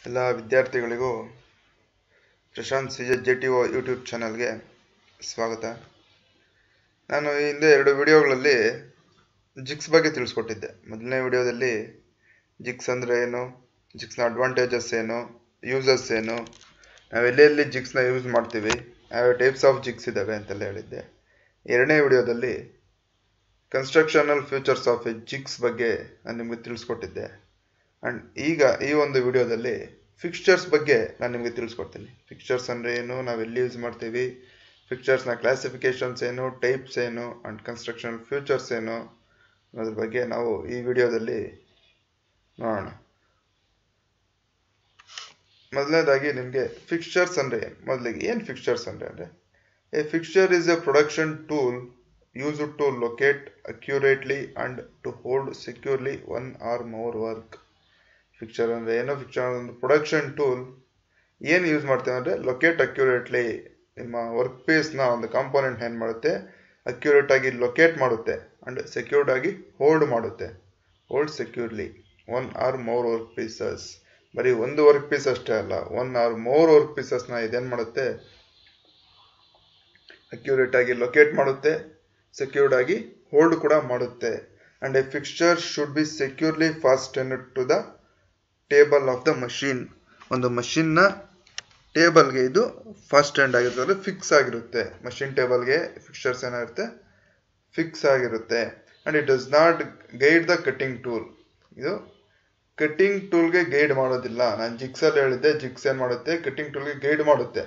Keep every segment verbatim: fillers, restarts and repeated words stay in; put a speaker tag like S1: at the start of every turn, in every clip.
S1: ಎಲ್ಲ ವಿದ್ಯಾರ್ಥಿಗಳಿಗೂ Prashant C J T O YouTube ಚಾನಲ್ಗೆ ಸ್ವಾಗತ. ನಾನು ಈ ಹಿಂದೆ ಎರಡು ವಿಡಿಯೋಗಳಲ್ಲಿ ಜಿಕ್ಸ್ ಬಗ್ಗೆ ತಿಳಿಸ್ಕೊಟ್ಟಿದ್ದೆ. ಮೊದಲನೇ ವಿಡಿಯೋದಲ್ಲಿ ಜಿಕ್ಸ್ ಅಂದರೆ ಏನು, ಜಿಕ್ಸ್ನ ಅಡ್ವಾಂಟೇಜಸ್ ಏನು, ಯೂಸಸ್ ಏನು, ನಾವು ಎಲ್ಲೆಲ್ಲಿ ಜಿಕ್ಸ್ನ ಯೂಸ್ ಮಾಡ್ತೀವಿ, ಯಾವ ಟೈಪ್ಸ್ ಆಫ್ ಜಿಕ್ಸ್ ಇದ್ದಾವೆ ಅಂತೆಲ್ಲ ಹೇಳಿದ್ದೆ. ಎರಡನೇ ವಿಡಿಯೋದಲ್ಲಿ constructional features of a jigs ಬಗ್ಗೆ ನಾನು ನಿಮಗೆ ತಿಳಿಸ್ಕೊಟ್ಟಿದ್ದೆ. ಆ್ಯಂಡ್ ಈಗ ಈ ಒಂದು ವಿಡಿಯೋದಲ್ಲಿ ಫಿಕ್ಸ್ಚರ್ಸ್ ಬಗ್ಗೆ ನಾನು ನಿಮಗೆ ತಿಳಿಸ್ಕೊಡ್ತೀನಿ. ಫಿಕ್ಸ್ಚರ್ಸ್ ಅಂದರೆ ಏನು, ನಾವು ಎಲ್ಲಿ ಯೂಸ್ ಮಾಡ್ತೀವಿ, ಫಿಕ್ಸ್ಚರ್ಸ್ನ ಕ್ಲಾಸಿಫಿಕೇಶನ್ಸ್ ಏನು, ಟೈಪ್ಸ್ ಏನು, ಆ್ಯಂಡ್ ಕನ್ಸ್ಟ್ರಕ್ಷನಲ್ ಫ್ಯೂಚರ್ಸ್ ಏನು ಅನ್ನೋದ್ರ ಬಗ್ಗೆ ನಾವು ಈ ವಿಡಿಯೋದಲ್ಲಿ ನೋಡೋಣ. ಮೊದಲನೇದಾಗಿ ನಿಮಗೆ ಫಿಕ್ಸ್ಚರ್ಸ್ ಅಂದರೆ ಏನು, ಮೊದಲಿಗೆ ಏನು ಫಿಕ್ಸ್ಚರ್ಸ್ ಅಂದರೆ ಅಂದರೆ a fixture is a production tool used to locate accurately and to hold securely one or more work. Fixture ಅಂದರೆ ಏನೋ, ಫಿಕ್ಚರ್ ಒಂದು ಪ್ರೊಡಕ್ಷನ್ ಟೂಲ್. ಏನು ಯೂಸ್ ಮಾಡ್ತೇವೆ ಅಂದರೆ ಲೊಕೇಟ್ ಅಕ್ಯುರೇಟ್ಲಿ, ನಿಮ್ಮ ವರ್ಕ್ ಪೀಸ್ನ ಒಂದು ಕಾಂಪೋನೆಂಟ್ ಏನು ಮಾಡುತ್ತೆ, ಅಕ್ಯುರೇಟ್ ಆಗಿ ಲೊಕೇಟ್ ಮಾಡುತ್ತೆ ಅಂಡ್ ಸೆಕ್ಯೂರ್ಡ್ ಆಗಿ ಹೋಲ್ಡ್ ಮಾಡುತ್ತೆ. Hold securely one or more work pieces. ಬರೀ ಒಂದು ವರ್ಕ್ ಪೀಸ್ ಅಷ್ಟೇ ಅಲ್ಲ, ಒನ್ ಆರ್ ಮೋರ್ ವರ್ಕ್ ಪೀಸಸ್ನ ಇದೇನು ಮಾಡುತ್ತೆ, ಅಕ್ಯುರೇಟ್ ಆಗಿ ಲೊಕೇಟ್ ಮಾಡುತ್ತೆ, ಸೆಕ್ಯೂರ್ಡ್ ಆಗಿ ಹೋಲ್ಡ್ ಕೂಡ ಮಾಡುತ್ತೆ. And a fixture should be securely fastened to the table of the machine. ಒಂದು ಮಷೀನ್ನ ಟೇಬಲ್ಗೆ ಇದು ಫಾಸ್ಟ್ ಎಂಡ್ ಆಗಿರುತ್ತೆ, ಅಂದರೆ ಫಿಕ್ಸ್ ಆಗಿರುತ್ತೆ. ಮಷೀನ್ ಟೇಬಲ್ಗೆ ಫಿಕ್ಸ್ಚರ್ಸ್ ಏನಾಗಿರುತ್ತೆ, ಫಿಕ್ಸ್ ಆಗಿರುತ್ತೆ. And it does not guide the cutting tool. ಇದು ಕಟ್ಟಿಂಗ್ ಟೂಲ್ಗೆ ಗೈಡ್ ಮಾಡೋದಿಲ್ಲ. ನಾನು ಜಿಕ್ಸಲ್ಲಿ ಹೇಳಿದ್ದೆ, ಜಿಕ್ಸ್ ಏನು ಮಾಡುತ್ತೆ, ಕಟ್ಟಿಂಗ್ ಟೂಲ್ಗೆ ಗೈಡ್ ಮಾಡುತ್ತೆ.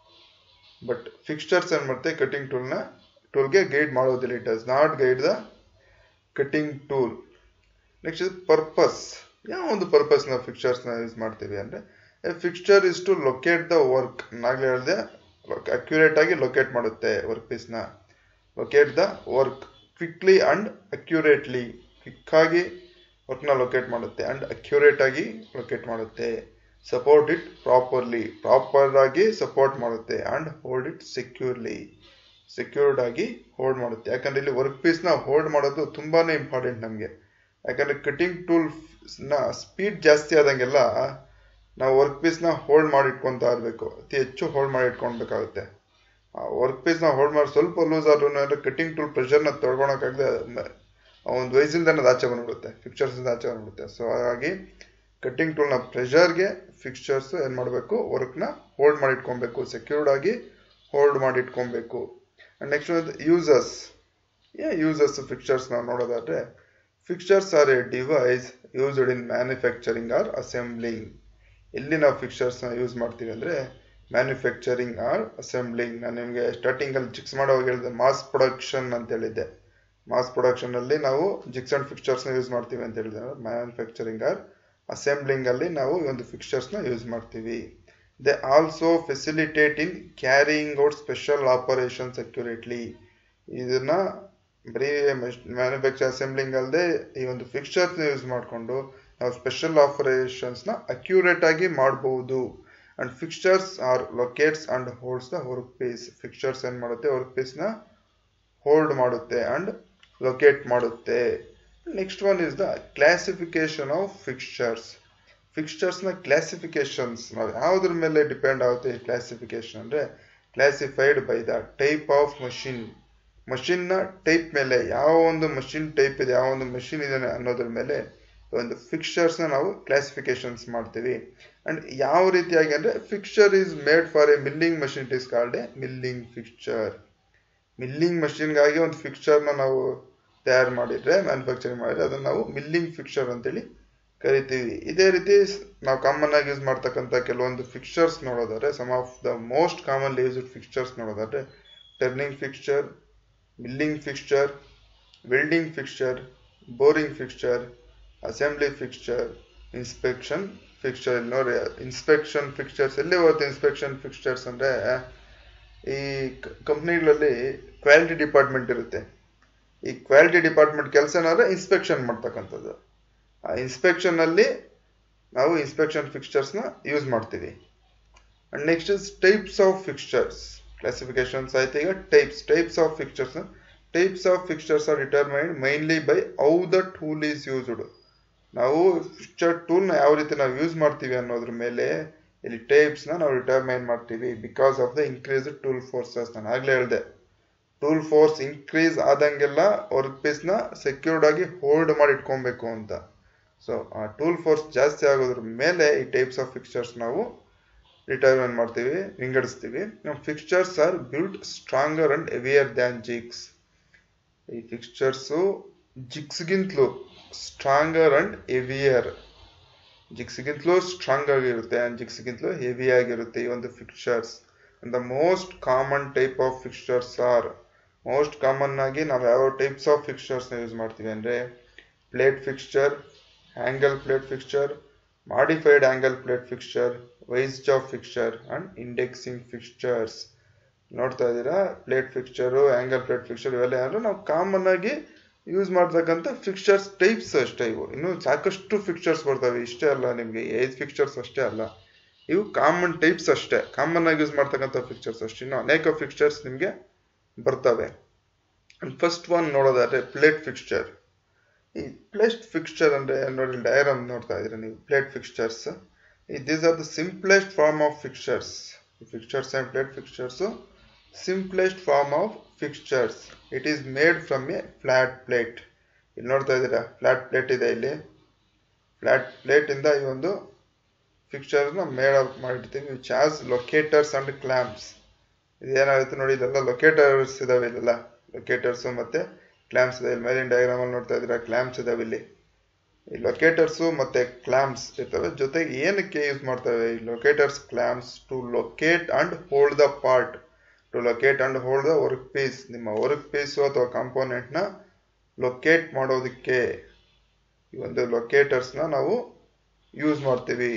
S1: ಬಟ್ ಫಿಕ್ಸ್ಚರ್ಸ್ ಏನು ಮಾಡುತ್ತೆ, ಕಟ್ಟಿಂಗ್ ಟೂಲ್ನ ಟೂಲ್ಗೆ ಗೈಡ್ ಮಾಡೋದಿಲ್ಲ. It does not guide the cutting tool. Next purpose. ಯಾವ ಒಂದು ಪರ್ಪಸ್ ನಾವು ಫಿಕ್ಸ್ಚರ್ಸ್ನ ಯೂಸ್ ಮಾಡ್ತೀವಿ ಅಂದರೆ, a fixture is to locate the work. ನಾಗಲೇ ಹೇಳಿದೆ, ಅಕ್ಯುರೇಟ್ ಆಗಿ ಲೊಕೇಟ್ ಮಾಡುತ್ತೆ ವರ್ಕ್ ಪೀಸ್ನ. Locate the work quickly and accurately. Quick ಆಗಿ ವರ್ಕ್ನ ಲೊಕೇಟ್ ಮಾಡುತ್ತೆ ಅಂಡ್ ಅಕ್ಯುರೇಟ್ ಆಗಿ ಲೊಕೇಟ್ ಮಾಡುತ್ತೆ. ಸಪೋರ್ಟ್ ಇಟ್ ಪ್ರಾಪರ್ಲಿ, ಪ್ರಾಪರ್ ಆಗಿ ಸಪೋರ್ಟ್ ಮಾಡುತ್ತೆ. And hold it securely, secured ಆಗಿ ಹೋಲ್ಡ್ ಮಾಡುತ್ತೆ. ಯಾಕಂದ್ರೆ ಇಲ್ಲಿ ವರ್ಕ್ ಪೀಸ್ನ ಹೋಲ್ಡ್ ಮಾಡೋದು ತುಂಬಾನೇ ಇಂಪಾರ್ಟೆಂಟ್ ನಮಗೆ. ಯಾಕಂದ್ರೆ ಕಟಿಂಗ್ ಟೂಲ್ಸ್ನ ಸ್ಪೀಡ್ ಜಾಸ್ತಿ ಆದಂಗೆಲ್ಲ ನಾವು ವರ್ಕ್ ಪೀಸ್ನ ಹೋಲ್ಡ್ ಮಾಡಿ ಇಟ್ಕೊತಾ ಇರಬೇಕು, ಅತಿ ಹೆಚ್ಚು ಹೋಲ್ಡ್ ಮಾಡಿ ಇಟ್ಕೊಳ್ಬೇಕಾಗುತ್ತೆ. ವರ್ಕ್ ಪೀಸ್ನ ಹೋಲ್ಡ್ ಮಾಡಿ ಸ್ವಲ್ಪ ಲೂಸ್ ಆದ್ರೂ ಕಟಿಂಗ್ ಟೂಲ್ ಪ್ರೆಷರ್ನ ತೊಳ್ಕೊಳಕ್ಕಾಗದೆ ಒಂದು ವಯಸ್ಸಿಂದ ಅದು ಆಚೆ ಬಂದ್ಬಿಡುತ್ತೆ, ಫಿಕ್ಸ್ಚರ್ಸಿಂದ ಆಚೆ ಬಂದ್ಬಿಡುತ್ತೆ. ಸೊ ಹಾಗಾಗಿ ಕಟಿಂಗ್ ಟೂಲ್ನ ಪ್ರೆಷರ್ಗೆ ಫಿಕ್ಸ್ಚರ್ಸ್ ಏನು ಮಾಡಬೇಕು, ವರ್ಕ್ನ ಹೋಲ್ಡ್ ಮಾಡಿ ಇಟ್ಕೊಬೇಕು, ಸೆಕ್ಯೂರ್ಡ್ ಆಗಿ ಹೋಲ್ಡ್ ಮಾಡಿ ಇಟ್ಕೊಬೇಕು. Next uses. A uses fixtures ನಾವು ನೋಡೋದಾದ್ರೆ, fixtures are a device used in manufacturing or assembling. ಎಲ್ಲಿ ನಾವು ಫಿಕ್ಸ್ಚರ್ಸ್ನ ಯೂಸ್ ಮಾಡ್ತೀವಿ ಅಂದರೆ ಮ್ಯಾನುಫ್ಯಾಕ್ಚರಿಂಗ್ ಆರ್ ಅಸೆಂಬ್ಲಿಂಗ್. ನಾನು ನಿಮಗೆ ಸ್ಟಾರ್ಟಿಂಗಲ್ಲಿ ಜಿಕ್ಸ್ ಮಾಡೋವಾಗ ಹೇಳಿದೆ, ಮಾಸ್ ಪ್ರೊಡಕ್ಷನ್ ಅಂತ ಹೇಳಿದ್ದೆ. ಮಾಸ್ ಪ್ರೊಡಕ್ಷನಲ್ಲಿ ನಾವು ಜಿಕ್ಸ್ ಅಂಡ್ ಫಿಕ್ಸ್ಚರ್ಸ್ನ ಯೂಸ್ ಮಾಡ್ತೀವಿ ಅಂತ ಹೇಳಿದೆ. ಮ್ಯಾನುಫ್ಯಾಕ್ಚರಿಂಗ್ ಆರ್ ಅಸೆಂಬ್ಲಿಂಗ್ ಅಲ್ಲಿ ನಾವು ಈ ಒಂದು ಫಿಕ್ಸ್ಚರ್ಸ್ನ ಯೂಸ್ ಮಾಡ್ತೀವಿ. They also facilitate in carrying out special operations accurately. ಇದನ್ನ ಬರೀ ಮ್ಯಾನುಫ್ಯಾಕ್ಚರ್ ಅಸೆಂಬ್ಲಿಂಗ್ ಅಲ್ಲದೆ ಈ ಒಂದು ಫಿಕ್ಸ್ಚರ್ಸ್ನ ಯೂಸ್ ಮಾಡಿಕೊಂಡು ನಾವು ಸ್ಪೆಷಲ್ ಆಪರೇಷನ್ಸ್ನ ಅಕ್ಯುರೇಟ್ ಆಗಿ ಮಾಡಬಹುದು. And fixtures are locates and holds the work piece. Fixtures ಏನು ಮಾಡುತ್ತೆ, ವರ್ಕ್ ಪೀಸ್ನ ಹೋಲ್ಡ್ ಮಾಡುತ್ತೆ ಅಂಡ್ ಲೊಕೇಟ್ ಮಾಡುತ್ತೆ. Next one is the classification of fixtures. ಫಿಕ್ಸ್ಚರ್ಸ್ನ ಕ್ಲಾಸಿಫಿಕೇಶನ್ಸ್ ನಾವು ಯಾವುದ್ರ ಮೇಲೆ ಡಿಪೆಂಡ್ ಆಗುತ್ತೆ. ಈ ಕ್ಲಾಸಿಫಿಕೇಶನ್ ಅಂದರೆ classified by the type of machine. ಮಷಿನ್ನ ಟೈಪ್ ಮೇಲೆ, ಯಾವ ಒಂದು ಮಷಿನ್ ಟೈಪ್ ಇದೆ, ಯಾವ ಒಂದು ಮಷಿನ್ ಇದೆ ಅನ್ನೋದ್ರ ಮೇಲೆ ಒಂದು ಫಿಕ್ಸ್ಚರ್ಸ್ನ ನಾವು ಕ್ಲಾಸಿಫಿಕೇಶನ್ಸ್ ಮಾಡ್ತೀವಿ. ಅಂಡ್ ಯಾವ ರೀತಿಯಾಗಿ ಅಂದರೆ, fixture is made for a milling machine, it is called a milling fixture. Milling ಮಷಿನ್ಗಾಗಿ ಒಂದು ಫಿಕ್ಸ್ಚರ್ನ ನಾವು ತಯಾರು ಮಾಡಿದರೆ, ಮ್ಯಾನುಫ್ಯಾಕ್ಚರಿಂಗ್ ಮಾಡಿದರೆ ಅದನ್ನು ನಾವು ಮಿಲ್ಲಿಂಗ್ ಫಿಕ್ಸ್ಚರ್ ಅಂತೇಳಿ ಕರಿತೀವಿ. ಇದೇ ರೀತಿ ನಾವು ಕಾಮನ್ ಆಗಿ ಯೂಸ್ ಮಾಡ್ತಕ್ಕಂಥ ಕೆಲವೊಂದು ಫಿಕ್ಸ್ಚರ್ಸ್ ನೋಡೋದಾದ್ರೆ, some of the most commonly used fixtures ನೋಡೋದಾದ್ರೆ turning fixture, milling fixture, welding fixture, boring fixture, assembly fixture, inspection fixture. ಇಲ್ಲಿ ನೋಡಿ, ಇನ್ಸ್ಪೆಕ್ಷನ್ ಫಿಕ್ಸ್ಚರ್ಸ್ ಎಲ್ಲಿ ಹೋಗುತ್ತೆ. ಇನ್ಸ್ಪೆಕ್ಷನ್ ಫಿಕ್ಸ್ಚರ್ಸ್ ಅಂದರೆ ಈ ಕಂಪ್ನಿಗಳಲ್ಲಿ ಕ್ವಾಲಿಟಿ ಡಿಪಾರ್ಟ್ಮೆಂಟ್ ಇರುತ್ತೆ. ಈ ಕ್ವಾಲಿಟಿ ಡಿಪಾರ್ಟ್ಮೆಂಟ್ ಕೆಲಸ ಏನಾದ್ರೆ ಇನ್ಸ್ಪೆಕ್ಷನ್ ಮಾಡ್ತಕ್ಕಂಥದ್ದು. ಆ ಇನ್ಸ್ಪೆಕ್ಷನ್ ಅಲ್ಲಿ ನಾವು ಇನ್ಸ್ಪೆಕ್ಷನ್ ಫಿಕ್ಸ್ಚರ್ಸ್ನ ಯೂಸ್ ಮಾಡ್ತೀವಿ. And next is types of fixtures. Classifications ಆಯ್ತು. ಈಗ types types of fixtures. Types of fixtures are determined mainly by how the tool is used. ನಾವು ಫಿಕ್ಚರ್ ಟೂಲ್ನ ಯಾವ ರೀತಿ ನಾವು ಯೂಸ್ ಮಾಡ್ತೀವಿ ಅನ್ನೋದ್ರ ಮೇಲೆ ಇಲ್ಲಿ ಟೈಪ್ಸ್ನ ನಾವು ಡಿಟರ್ಮೈನ್ ಮಾಡ್ತೀವಿ because of the increase tool forces. ನಾನು ಆಗ್ಲೇ ಹೇಳಿದೆ, ಟೂಲ್ ಫೋರ್ಸ್ ಇನ್ಕ್ರೀಸ್ ಆದಂಗೆಲ್ಲ ವರ್ಕ್ ಪೀಸ್ನ ಸೆಕ್ಯೂರ್ಡ್ ಆಗಿ ಹೋಲ್ಡ್ ಮಾಡಿ ಇಟ್ಕೊಬೇಕು ಅಂತ. ಸೊ ಆ ಟೂಲ್ ಫೋರ್ಸ್ ಜಾಸ್ತಿ ಆಗೋದ್ರ ಮೇಲೆ ಈ ಟೈಪ್ಸ್ ಆಫ್ ಫಿಕ್ಚರ್ಸ್ ನಾವು ಡಿಟರ್ಮೈನ್ ಮಾಡ್ತೀವಿ, ವಿಂಗಡಿಸ್ತೀವಿ. ನಮ್ಮ fixtures are built stronger and heavier than jigs. ಈ ಫಿಕ್ಚರ್ಸು ಜಿಗ್ಸ್ಗಿಂತಲೂ ಸ್ಟ್ರಾಂಗರ್ ಅಂಡ್ ಹೆವಿಯರ್, ಜಿಗ್ಸ್ಗಿಂತಲೂ ಸ್ಟ್ರಾಂಗ್ ಆಗಿರುತ್ತೆ ಅಂಡ್ ಜಿಗ್ಸ್ಗಿಂತಲೂ ಹೆವಿ ಆಗಿರುತ್ತೆ ಈ ಒಂದು fixtures. The most common type of fixtures are, most common ಆಗಿ ನಾವು ಯಾವ ಟೈಪ್ಸ್ ಆಫ್ ಫಿಕ್ಚರ್ಸ್ನ ಯೂಸ್ ಮಾಡ್ತೀವಿ ಅಂದರೆ plate fixture, angle plate fixture, modified angle plate fixture, vice job fixture and indexing fixtures. ನೋಡ್ತಾ ಇದ್ದೀರಾ, plate fixture, angle plate fixture ಇವೆಲ್ಲ ಯಾರು ನಾವು ಕಾಮನ್ ಆಗಿ ಯೂಸ್ ಮಾಡ್ತಕ್ಕಂಥ ಫಿಕ್ಚರ್ಸ್ ಟೈಪ್ಸ್ ಅಷ್ಟೇ. ಇವು ಇನ್ನು ಸಾಕಷ್ಟು ಫಿಕ್ಚರ್ಸ್ ಬರ್ತವೆ, ಇಷ್ಟೇ ಅಲ್ಲ, ನಿಮಗೆ ಐದು ಫಿಕ್ಚರ್ಸ್ ಅಷ್ಟೇ ಅಲ್ಲ, ಇವು ಕಾಮನ್ ಟೈಪ್ಸ್ ಅಷ್ಟೇ, ಕಾಮನ್ ಆಗಿ ಯೂಸ್ ಮಾಡ್ತಕ್ಕಂಥ ಫಿಕ್ಚರ್ಸ್ ಅಷ್ಟೇ. ಇನ್ನು ಅನೇಕ ಫಿಕ್ಚರ್ಸ್ ನಿಮಗೆ ಬರ್ತವೆ. ಫಸ್ಟ್ ಒನ್ ನೋಡೋದಾದ್ರೆ ಪ್ಲೇಟ್ ಫಿಕ್ಚರ್. ಈ ಪ್ಲೇಟ್ ಫಿಕ್ಚರ್ ಅಂದ್ರೆ ನೋಡಿ, ಡಯಾಗ್ರಾಮ್ ನೋಡ್ತಾ ಇದ್ರೆ ನೀವು, plate fixtures these are the simplest form of fixtures. Fixtures and plate fixtures simplest form of fixtures. It is made from a flat plate. ಇಲ್ಲಿ ನೋಡ್ತಾ ಇದ್ದೀರಾ, ಫ್ಲಾಟ್ ಪ್ಲೇಟ್ ಇದೆ ಇಲ್ಲಿ. ಫ್ಲಾಟ್ ಪ್ಲೇಟ್ ಇಂದ ಈ ಒಂದು ಫಿಕ್ಚರ್ನ ಮೇಡ್ ಅಪ್ ಮಾಡಿರ್ತೀವಿ, which has locators and clamps. ಇದೇನಾಗುತ್ತೆ ನೋಡಿ, ಇದೆಲ್ಲ ಲೊಕೇಟರ್ಸ್ ಇದಾವೆ, ಇಲ್ಲೆಲ್ಲ ಲೊಕೇಟರ್ಸ್ ಮತ್ತೆ ಕ್ಲಾಂಪ್ಸ್ ಇದೆ. ಇಲ್ಲಿ ಮೇಲಿನ ಡಯಾಗ್ರಾಮ್ ಅಲ್ಲಿ ನೋಡ್ತಾ ಇದ್ದೀರಾ, ಕ್ಲಾಂಪ್ಸ್ ಇದಾವೆ ಇಲ್ಲಿ. ಈ ಲೊಕೇಟರ್ಸು ಮತ್ತೆ ಕ್ಲಾಂಪ್ಸ್ ಇರ್ತವೆ. ಜೊತೆಗೆ ಏನಕ್ಕೆ ಯೂಸ್ ಮಾಡ್ತವೆ ಈ locators clamps? To locate and hold the part, to locate and hold the work piece. ನಿಮ್ಮ ವರ್ಕ್ ಪೀಸು ಅಥವಾ ಕಾಂಪೋನೆಂಟ್ನ ಲೊಕೇಟ್ ಮಾಡೋದಕ್ಕೆ ಈ ಒಂದು ಲೊಕೇಟರ್ಸ್ನ ನಾವು ಯೂಸ್ ಮಾಡ್ತೀವಿ.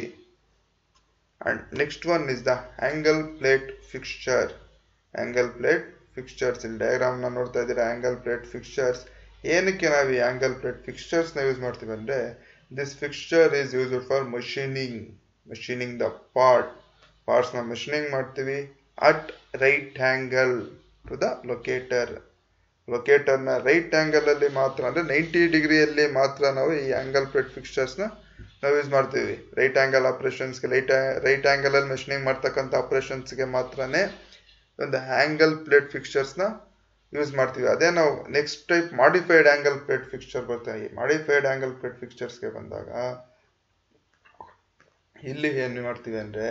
S1: And next one is the angle plate fixture. Angle plate fixtures, ಇಲ್ಲಿ ಡಯಾಗ್ರಾಮ್ ನ ನೋಡ್ತಾ ಇದ್ದೀರಾ, ಆಂಗಲ್ ಪ್ಲೇಟ್ ಫಿಕ್ಚರ್ಸ್. ಏನಕ್ಕೆ ನಾವು ಈ ಆಂಗಲ್ ಪ್ಲೇಟ್ ಫಿಕ್ಚರ್ಸ್ ನ ಯೂಸ್ ಮಾಡ್ತೀವಿ ಅಂದ್ರೆ, this fixture is used for machining, machining the part. Parts ನ ಮಷೀನಿಂಗ್ ಮಾಡ್ತೀವಿ at right angle to the locator. Locator ನ ರೈಟ್ ಆಂಗಲ್ ಅಲ್ಲಿ ಮಾತ್ರ, ಅಂದ್ರೆ ನೈಂಟಿ ಡಿಗ್ರಿಯಲ್ಲಿ ಮಾತ್ರ ನಾವು ಈ ಆಂಗಲ್ ಪ್ಲೇಟ್ ಫಿಕ್ಚರ್ಸ್ ನ ನಾವು ಯೂಸ್ ಮಾಡ್ತೀವಿ. ರೈಟ್ ಆಂಗಲ್ ಆಪರೇಷನ್ಸ್ಗೆ, ರೈಟ್ ರೈಟ್ ಆಂಗಲ್ ಅಲ್ಲಿ ಮಷೀನಿಂಗ್ ಮಾಡ್ತಕ್ಕಂಥ ಆಪರೇಷನ್ಸ್ಗೆ ಮಾತ್ರನೇ ಒಂದು ಆಂಗಲ್ ಪ್ಲೇಟ್ ಫಿಕ್ಚರ್ಸ್ ನ ಯೂಸ್ ಮಾಡ್ತೀವಿ. ಅದೇ ನಾವು next type modified angle plate fixture ಬರ್ತಾರೆ. ಈ ಮಾಡಿಫೈಡ್ ಆಂಗಲ್ ಪ್ಲೇಟ್ ಫಿಕ್ಚರ್ಸ್ಗೆ ಬಂದಾಗ ಇಲ್ಲಿ ಏನು ಮಾಡ್ತೀವಿ ಅಂದ್ರೆ,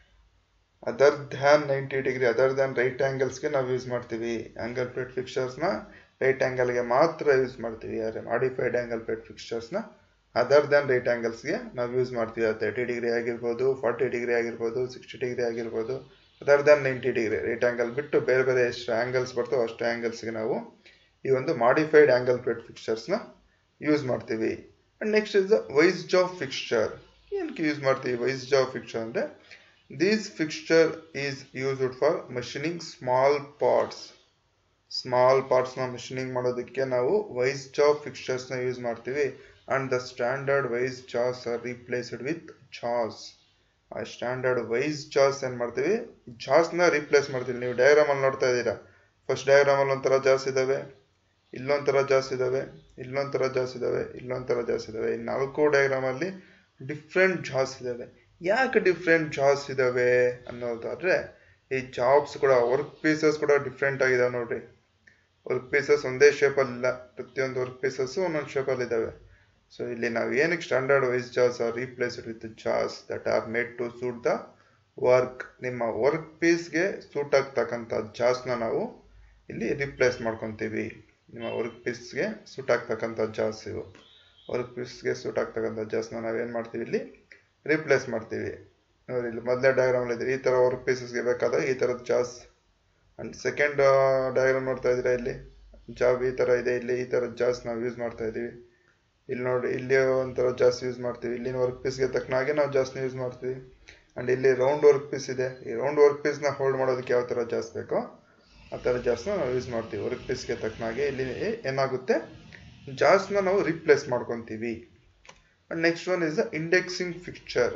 S1: other than ninety degree, other than right ಆಂಗಲ್ಸ್ಗೆ ನಾವು ಯೂಸ್ ಮಾಡ್ತೀವಿ. ಆಂಗಲ್ ಪ್ಲೇಟ್ ಫಿಕ್ಚರ್ಸ್ನ ರೈಟ್ ಆಂಗಲ್ಗೆ ಮಾತ್ರ ಯೂಸ್ ಮಾಡ್ತೀವಿ. ಆದರೆ ಮಾಡಿಫೈಡ್ ಆಂಗಲ್ ಪ್ಲೇಟ್ ಫಿಕ್ಚರ್ಸ್ನ ಅದರ್ ದ್ಯಾನ್ ರೈಟ್ ಆಂಗಲ್ಸ್ಗೆ ನಾವು ಯೂಸ್ ಮಾಡ್ತೀವಿ. ತರ್ಟಿ ಡಿಗ್ರಿ ಆಗಿರ್ಬೋದು, ಫಾರ್ಟಿ ಡಿಗ್ರಿ ಆಗಿರ್ಬೋದು, ಸಿಕ್ಸ್ಟಿ ಡಿಗ್ರಿ ಆಗಿರ್ಬೋದು, other than ninety degree right angle ಬಿಟ್ಟು ಬೇರೆ ಬೇರೆ ಎಷ್ಟು ಆಂಗಲ್ಸ್ ಬರ್ತವೆ ಅಷ್ಟು ಆಂಗಲ್ಸ್ಗೆ ನಾವು ಈ ಒಂದು ಮಾಡಿಫೈಡ್ ಆಂಗಲ್ ಪ್ಲೇಟ್ ಫಿಕ್ಚರ್ಸ್ನ ಯೂಸ್ ಮಾಡ್ತೀವಿ. And next is the vice job fixture. ಏನಕ್ಕೆ ಯೂಸ್ ಮಾಡ್ತೀವಿ ವೈಸ್ ಜಾಬ್ ಫಿಕ್ಚರ್ ಅಂದರೆ, this fixture is used for machining small parts. Small ಪಾರ್ಟ್ಸ್ನ ಮಷೀನಿಂಗ್ ಮಾಡೋದಕ್ಕೆ ನಾವು ವೈಸ್ ಜಾಬ್ ಫಿಕ್ಚರ್ಸ್ನ ಯೂಸ್ ಮಾಡ್ತೀವಿ. And the standard vice jaws are replaced with jaws. ಆ standard vice ಜಾಸ್ ಏನ್ ಮಾಡ್ತೀವಿ, ಜಾಸ್ನ ರೀಪ್ಲೇಸ್ ಮಾಡ್ತೀವಿ. ನೀವು ಡಯಾಗ್ರಾಮ್ ಅಲ್ಲಿ ನೋಡ್ತಾ ಇದ್ದೀರಾ, ಫಸ್ಟ್ ಡಯಾಗ್ರಾಮ್ ಅಲ್ಲಿ ಒಂಥರ ಜಾಸ್ ಇದಾವೆ, ಇಲ್ಲೊಂಥರ ಜಾಸ್ ಇದಾವೆ, ಇಲ್ಲೊಂಥರ ಜಾಸ್ ಇದಾವೆ, ಇಲ್ಲೊಂಥರ ಜಾಸ್ ಇದಾವೆ. ಈ ನಾಲ್ಕು ಡಯಾಗ್ರಾಮ್ ಅಲ್ಲಿ ಡಿಫ್ರೆಂಟ್ ಜಾಸ್ ಇದಾವೆ. ಯಾಕೆ ಡಿಫ್ರೆಂಟ್ ಜಾಸ್ ಇದಾವೆ ಅನ್ನೋದಾದ್ರೆ, ಈ ಜಾಬ್ಸ್ ಕೂಡ, ವರ್ಕ್ ಪೀಸಸ್ ಕೂಡ ಡಿಫ್ರೆಂಟ್ ಆಗಿದಾವೆ ನೋಡ್ರಿ. ವರ್ಕ್ ಪೀಸಸ್ ಒಂದೇ ಶೇಪ್ ಅಲ್ಲಿ ಇಲ್ಲ, ಪ್ರತಿಯೊಂದು ವರ್ಕ್ ಪೀಸಸ್ ಒಂದೊಂದು ಶೇಪ್ ಅಲ್ಲಿ ಇದಾವೆ. ಸೊ ಇಲ್ಲಿ ನಾವು ಏನಕ್ಕೆ standard vice jaws are replaced with jaws that are made to suit the work. ನಿಮ್ಮ ವರ್ಕ್ ಪೀಸ್ಗೆ ಸೂಟ್ ಆಗ್ತಕ್ಕಂಥ ಜಾಸ್ನ ನಾವು ಇಲ್ಲಿ ರಿಪ್ಲೇಸ್ ಮಾಡ್ಕೊತೀವಿ. ನಿಮ್ಮ ವರ್ಕ್ ಪೀಸ್ಗೆ ಸೂಟ್ ಆಗ್ತಕ್ಕಂಥ ಜಾಸ್ ಇವು. ವರ್ಕ್ ಪೀಸ್ಗೆ ಸೂಟ್ ಆಗ್ತಕ್ಕಂಥ ಜಾಸ್ನ ನಾವೇನು ಮಾಡ್ತೀವಿ, ಇಲ್ಲಿ ರಿಪ್ಲೇಸ್ ಮಾಡ್ತೀವಿ. ನೋಡಿ ಇಲ್ಲಿ ಮೊದಲೇ ಡಯಾಗ್ರಾಮ್ ಇದೆ, ಈ ಥರ ವರ್ಕ್ ಪೀಸಸ್ಗೆ ಬೇಕಾದ ಈ ಥರದ ಜಾಸ್. ಅಂಡ್ ಸೆಕೆಂಡ್ ಡಯಾಗ್ರಾಮ್ ನೋಡ್ತಾ ಇದ್ದೀರಾ, ಇಲ್ಲಿ ಜಾಬ್ ಈ ಥರ ಇದೆ, ಇಲ್ಲಿ ಈ ಥರದ ಜಾಸ್ ನಾವು ಯೂಸ್ ಮಾಡ್ತಾ ಇದ್ದೀವಿ. ಇಲ್ಲಿ ನೋಡಿ, ಇಲ್ಲಿ ಒಂಥರ ಜಾಸ್ ಯೂಸ್ ಮಾಡ್ತೀವಿ. ಇಲ್ಲಿನ ವರ್ಕ್ ಪೀಸ್ಗೆ ತಕ್ಕನಾಗೆ ನಾವು ಜಾಸ್ನ ಯೂಸ್ ಮಾಡ್ತೀವಿ. ಅಂಡ್ ಇಲ್ಲಿ ರೌಂಡ್ ವರ್ಕ್ ಪೀಸ್ ಇದೆ, ಈ ರೌಂಡ್ ವರ್ಕ್ ಪೀಸ್ನ ಹೋಲ್ಡ್ ಮಾಡೋದಕ್ಕೆ ಯಾವ ಥರ ಜಾಸ್ ಬೇಕೋ ಆ ಥರ ಜಾಸ್ನ ನಾವು ಯೂಸ್ ಮಾಡ್ತೀವಿ. ವರ್ಕ್ ಪೀಸ್ಗೆ ತಕ್ಕನಾಗೆ ಇಲ್ಲಿ ಏನಾಗುತ್ತೆ, ಜಾಸ್ನ ನಾವು ರಿಪ್ಲೇಸ್ ಮಾಡ್ಕೊತೀವಿ. And next one is the indexing fixture.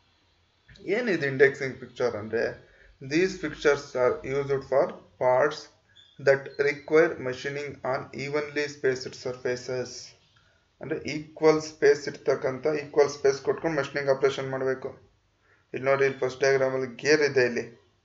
S1: ಏನಿದೆ ಇಂಡೆಕ್ಸಿಂಗ್ ಫಿಕ್ಚರ್ ಅಂದರೆ, these fixtures are used for parts that require machining on evenly spaced surfaces. ಅಂದರೆ ಈಕ್ವಲ್ ಸ್ಪೇಸ್ ಇರ್ತಕ್ಕಂಥ ಈಕ್ವಲ್ ಸ್ಪೇಸ್ ಕೊಟ್ಕೊಂಡು ಮಷಿನಿಂಗ್ ಆಪರೇಷನ್ ಮಾಡಬೇಕು. ಇಲ್ಲಿ ನೋಡಿ, ಇಲ್ಲಿ ಫಸ್ಟ್ ಡಯಾಗ್ರಾಮಲ್ಲಿ ಗೇರ್ ಇದೆ. ಇಲ್ಲಿ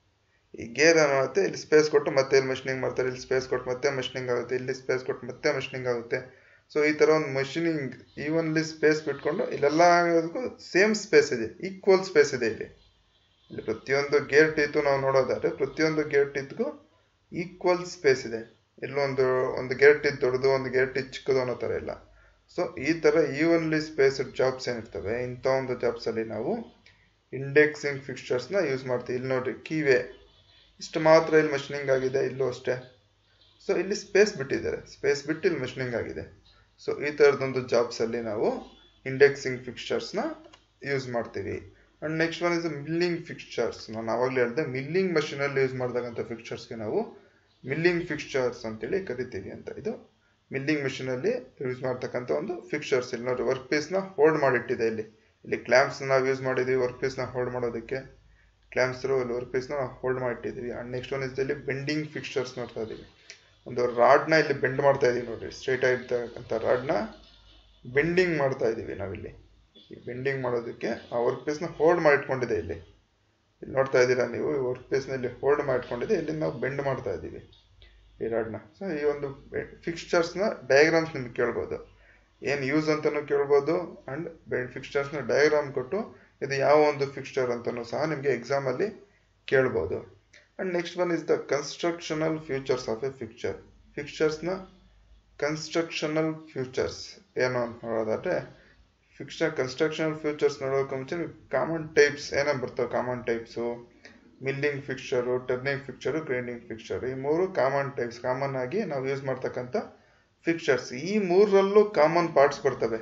S1: ಈ ಗೇರ್ ಏನಾಗುತ್ತೆ, ಇಲ್ಲಿ ಸ್ಪೇಸ್ ಕೊಟ್ಟು ಮತ್ತೆ ಇಲ್ಲಿ ಮಷಿನಿಂಗ್ ಮಾಡ್ತಾರೆ, ಇಲ್ಲಿ ಸ್ಪೇಸ್ ಕೊಟ್ಟು ಮತ್ತೆ ಮಷಿನಿಂಗ್ ಆಗುತ್ತೆ, ಇಲ್ಲಿ ಸ್ಪೇಸ್ ಕೊಟ್ಟು ಮತ್ತೆ ಮಷಿನಿಂಗ್ ಆಗುತ್ತೆ. ಸೊ ಈ ಥರ ಒಂದು ಮಷಿನಿಂಗ್ ಈವನ್ಲಿ ಸ್ಪೇಸ್ ಬಿಟ್ಕೊಂಡು ಇಲ್ಲೆಲ್ಲ ಸೇಮ್ ಸ್ಪೇಸ್ ಇದೆ, ಈಕ್ವಲ್ ಸ್ಪೇಸ್ ಇದೆ. ಇಲ್ಲಿ ಇಲ್ಲಿ ಪ್ರತಿಯೊಂದು ಗೇರ್ ಟೀತು ನಾವು ನೋಡೋದಾದ್ರೆ ಪ್ರತಿಯೊಂದು ಗೇರ್ ಟೀತ್ಗೂ ಈಕ್ವಲ್ ಸ್ಪೇಸ್ ಇದೆ. ಇಲ್ಲೊಂದು ಒಂದು ಗೇರ್ ಟೀತ್ ದೊಡ್ಡದು, ಒಂದು ಗೇರ್ ಟೀತ್ ಚಿಕ್ಕದು ಅನ್ನೋ ಥರ ಇಲ್ಲ. ಸೊ ಈ ಥರ ಈವನ್ಲಿ ಸ್ಪೇಸ್ಡ್ ಜಾಬ್ಸ್ ಏನಿರ್ತವೆ, ಇಂಥ ಒಂದು ಜಾಬ್ಸಲ್ಲಿ ನಾವು ಇಂಡೆಕ್ಸಿಂಗ್ ಫಿಕ್ಸ್ಚರ್ಸ್ನ ಯೂಸ್ ಮಾಡ್ತೀವಿ. ಇಲ್ಲಿ ನೋಡ್ರಿ, ಕೀವೇ ಇಷ್ಟು ಮಾತ್ರ ಇಲ್ಲಿ ಮಷಿನಿಂಗ್ ಆಗಿದೆ, ಇಲ್ಲೂ ಅಷ್ಟೇ. ಸೊ ಇಲ್ಲಿ ಸ್ಪೇಸ್ ಬಿಟ್ಟಿದ್ದಾರೆ, ಸ್ಪೇಸ್ ಬಿಟ್ಟು ಇಲ್ಲಿ ಮಷಿನಿಂಗ್ ಆಗಿದೆ. ಸೊ ಈ ಥರದೊಂದು ಜಾಬ್ಸಲ್ಲಿ ನಾವು ಇಂಡೆಕ್ಸಿಂಗ್ ಫಿಕ್ಸ್ಚರ್ಸ್ನ ಯೂಸ್ ಮಾಡ್ತೀವಿ. And next one is milling fixtures. ನಾನು ಆವಾಗಲೇ ಹೇಳಿದೆ, ಮಿಲ್ಲಿಂಗ್ ಮಷೀನಲ್ಲಿ ಯೂಸ್ ಮಾಡಿದಾಗಂಥ ಫಿಕ್ಸ್ಚರ್ಸ್ಗೆ ನಾವು ಮಿಲ್ಲಿಂಗ್ ಫಿಕ್ಸ್ಚರ್ಸ್ ಅಂತೇಳಿ ಕರಿತೀವಿ ಅಂತ. ಇದು ಮಿಲ್ಲಿಂಗ್ ಮಿಷಿನಲ್ಲಿ ಯೂಸ್ ಮಾಡ್ತಕ್ಕಂಥ ಒಂದು ಫಿಕ್ಸ್ಚರ್ಸ್. ಇಲ್ಲಿ ನೋಡಿ, ವರ್ಕ್ ಪೀಸ್ನ ಹೋಲ್ಡ್ ಮಾಡಿಟ್ಟಿದೆ. ಇಲ್ಲಿ ಇಲ್ಲಿ ಕ್ಲ್ಯಾಂಪ್ಸ್ನ ನಾವು ಯೂಸ್ ಮಾಡಿದ್ದೀವಿ ವರ್ಕ್ ಪೀಸ್ನ ಹೋಲ್ಡ್ ಮಾಡೋದಕ್ಕೆ. ಕ್ಲ್ಯಾಂಪ್ಸ್ ಇಲ್ಲಿ ವರ್ಕ್ ಪೀಸ್ನ ಹೋಲ್ಡ್ ಮಾಡಿಟ್ಟಿದ್ದೀವಿ. ಆ್ಯಂಡ್ ನೆಕ್ಸ್ಟ್ ಒನ್ ಇಸ್ ಇಲ್ಲಿ ಬೆಂಡಿಂಗ್ ಫಿಕ್ಸ್ಚರ್ಸ್ ನೋಡ್ತಾ ಇದ್ದೀವಿ. ಒಂದು ರಾಡ್ನ ಇಲ್ಲಿ ಬೆಂಡ್ ಮಾಡ್ತಾ ಇದೀವಿ ನೋಡ್ರಿ, ಸ್ಟ್ರೈಟ್ ಆಗಿರ್ತಕ್ಕಂಥ ರಾಡ್ನ ಬೆಂಡಿಂಗ್ ಮಾಡ್ತಾ ಇದೀವಿ ನಾವಿಲ್ಲಿ. ಈ ಬೆಂಡಿಂಗ್ ಮಾಡೋದಕ್ಕೆ ಆ ವರ್ಕ್ ಪೀಸ್ನ ಹೋಲ್ಡ್ ಮಾಡಿಟ್ಕೊಂಡಿದೆ. ಇಲ್ಲಿ ಇಲ್ಲಿ ನೋಡ್ತಾ ಇದ್ದೀರಾ ನೀವು, ಈ ವರ್ಕ್ ಪೀಸ್ನ ಇಲ್ಲಿ ಹೋಲ್ಡ್ ಮಾಡಿಟ್ಕೊಂಡಿದೆ, ಇಲ್ಲಿ ನಾವು ಬೆಂಡ್ ಮಾಡ್ತಾ ಇದ್ದೀವಿ ಈ ರಾಡ್ನ. ಸೊ ಈ ಒಂದು ಫಿಕ್ಸ್ಚರ್ಸ್ನ ಡಯಾಗ್ರಾಮ್ಸ್ ನಿಮ್ಗೆ ಕೇಳ್ಬೋದು, ಏನು ಯೂಸ್ ಅಂತಲೂ ಕೇಳ್ಬೋದು. ಆ್ಯಂಡ್ ಫಿಕ್ಸ್ಚರ್ಸ್ನ ಡಯಾಗ್ರಾಮ್ ಕೊಟ್ಟು ಇದು ಯಾವ ಒಂದು ಫಿಕ್ಸ್ಚರ್ ಅಂತಲೂ ಸಹ ನಿಮಗೆ ಎಕ್ಸಾಮಲ್ಲಿ ಕೇಳ್ಬೋದು. And next one is the constructional features of a fixture. ಫಿಕ್ಸ್ಚರ್ಸ್ನ ಕನ್ಸ್ಟ್ರಕ್ಷನಲ್ ಫ್ಯೂಚರ್ಸ್ ಏನು ಅಂತ ನೋಡೋದಾದ್ರೆ, ಫಿಕ್ಸ್ಚರ್ ಕನ್ಸ್ಟ್ರಕ್ಷನಲ್ ಫ್ಯೂಚರ್ಸ್ ನೋಡೋಕೆ ಮುಂಚೆ ಕಾಮನ್ ಟೈಪ್ಸ್ ಏನೇನು ಬರ್ತವೆ, common types milling fixture, turning fixture, grinding fixture. ಈ ಮೂರು ಕಾಮನ್ ಟೈಪ್ಸ್, ಕಾಮನ್ ಆಗಿ ನಾವು ಯೂಸ್ ಮಾಡ್ತಕ್ಕಂಥ ಫಿಕ್ಸ್ಚರ್ಸ್. ಈ ಮೂರರಲ್ಲೂ ಕಾಮನ್ ಪಾರ್ಟ್ಸ್ ಬರ್ತವೆ.